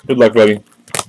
Good luck, buddy.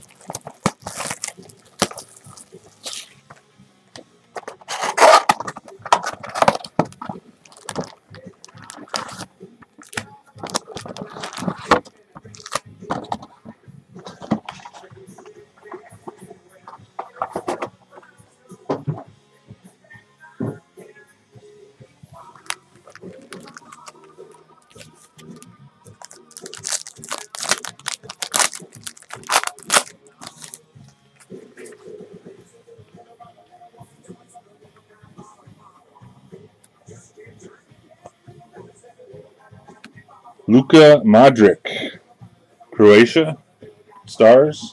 Luka Modric, Croatia, Stars.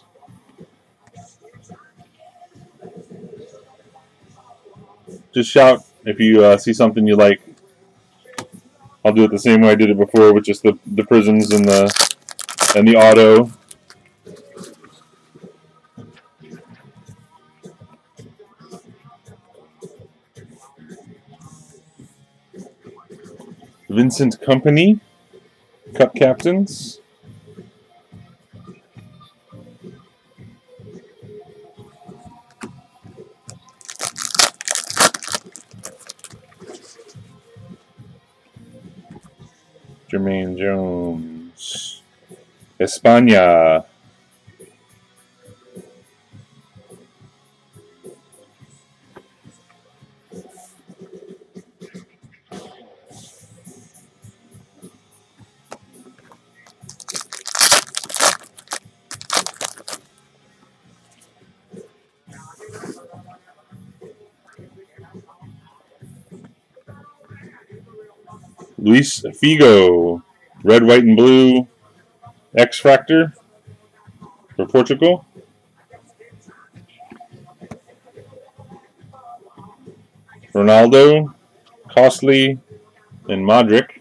Just shout if you see something you like. I'll do it the same way I did it before, with just the prisms and the auto. Vincent Kompany, Cup Captains. Jermaine Jones, España. Luis Figo, red, white, and blue, X-Factor for Portugal. Ronaldo, Costly, and Modric.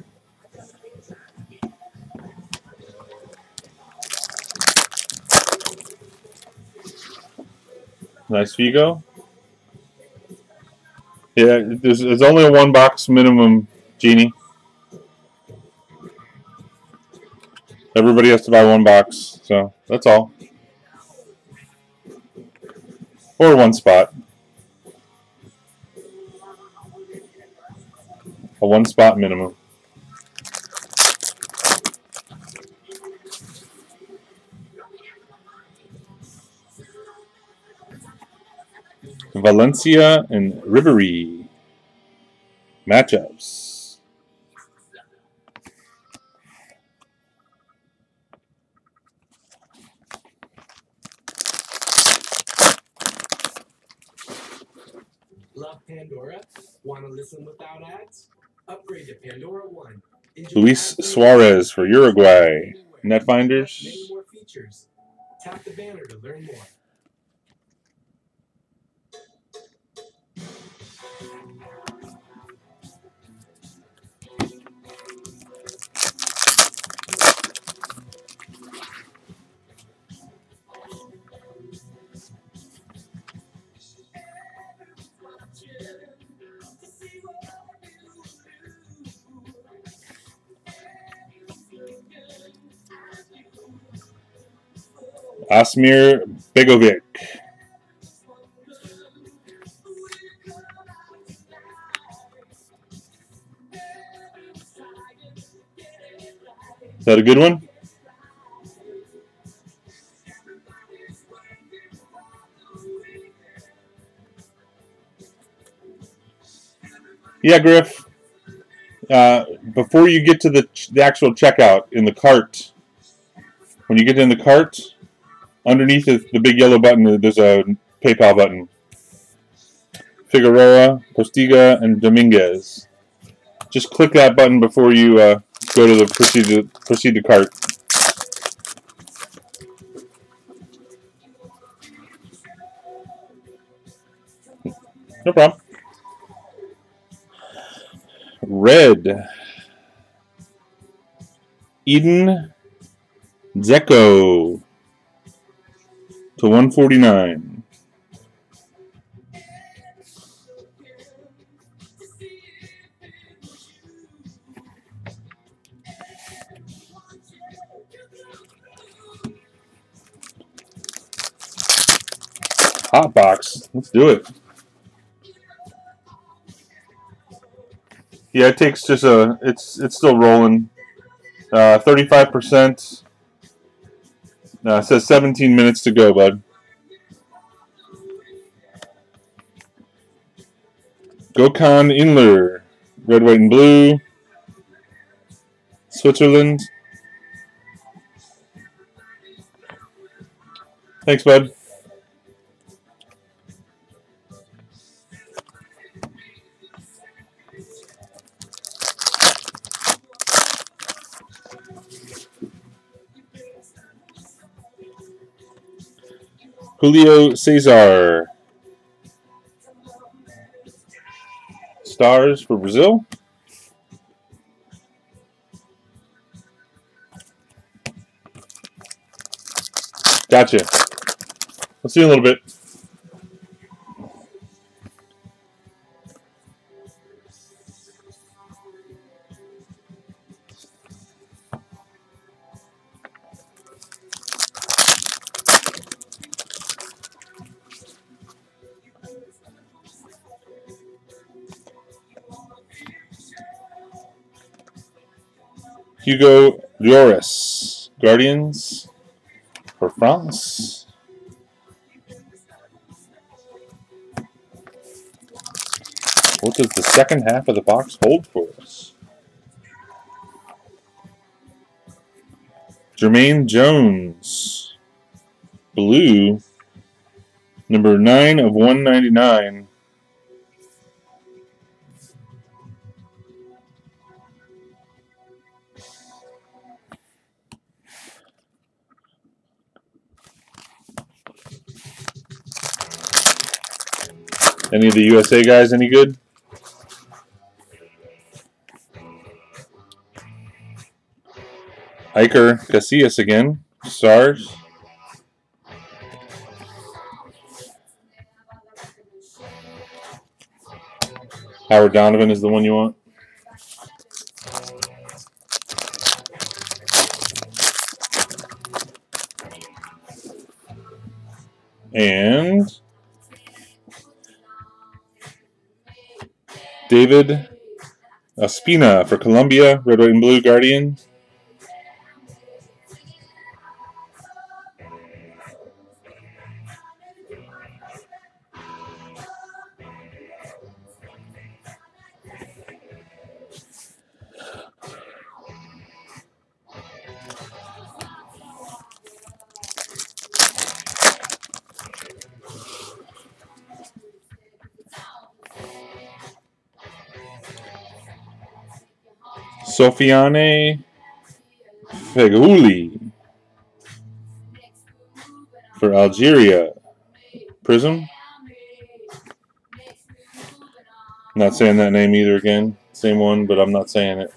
Nice Figo. Yeah, there's only a one box minimum, Genie. Everybody has to buy one box, so that's all. Or one spot. A one spot minimum. Valencia and Ribery matchups. Love Pandora? Want to listen without ads? Upgrade to Pandora One. Luis Suarez for Uruguay. Netfinders. Many more features. Tap the banner to learn more. Asmir Begovic. Is that a good one? Yeah, Griff. Before you get to the actual checkout in the cart, when you get in the cart, underneath the big yellow button, there's a PayPal button. Figueroa, Postiga, and Dominguez. Just click that button before you go to the proceed to cart. No problem. Red. Eden Dzeko to 149. Hot box. Let's do it. Yeah, it takes just a. It's still rolling. 35%. It says 17 minutes to go, bud. Gökhan Inler, red, white, and blue. Switzerland. Thanks, bud. Julio Cesar. Stars for Brazil. Gotcha. Let's see you in a little bit. Hugo Lloris, Guardians for France. What does the second half of the box hold for us? Jermaine Jones, blue, number 9 of 199. Any of the USA guys any good? Iker Casillas again. Stars. Howard Donovan is the one you want. And David Ospina for Colombia, red, white, and blue Guardian. Sofiane Feghouli for Algeria. Prism. Not saying that name either again. Same one, but I'm not saying it.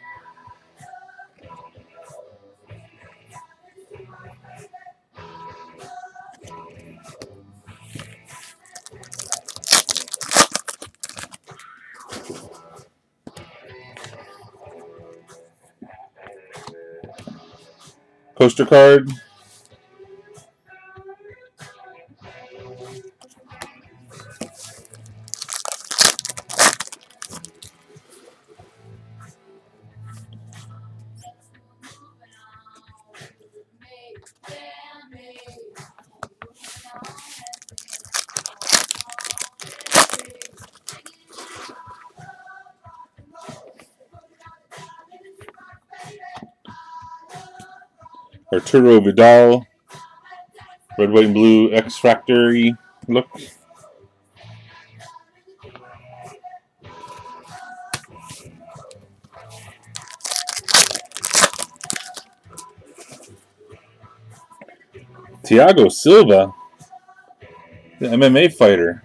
Poster card. Arturo Vidal, red, white, and blue X-Factory look. Thiago Silva, the MMA fighter.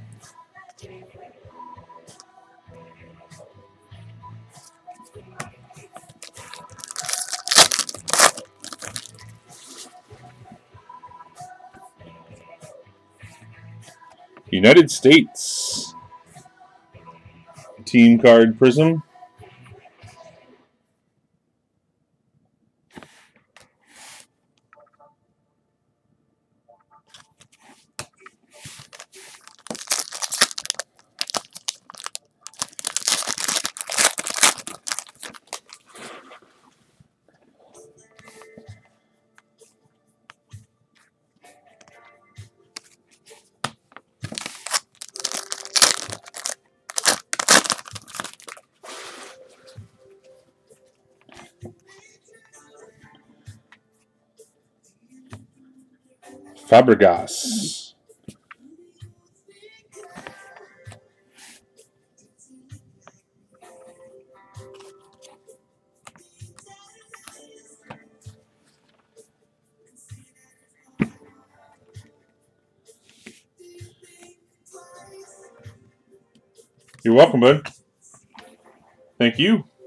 United States. Team card Prism. Fabregas. You're welcome, bud. Thank you.